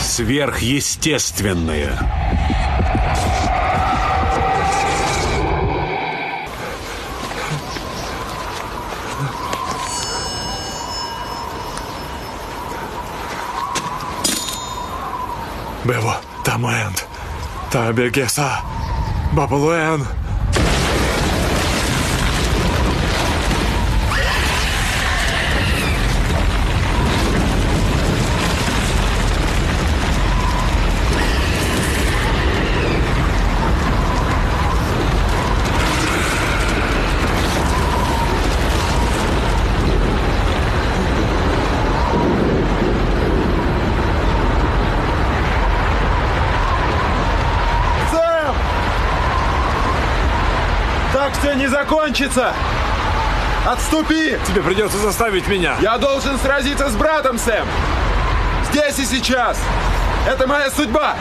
Сверхъестественное. Бево, Тамуэнд, Табегеса, Бабалуэн. Так все не закончится! Отступи! Тебе придется заставить меня. Я должен сразиться с братом, Сэм! Здесь и сейчас! Это моя судьба!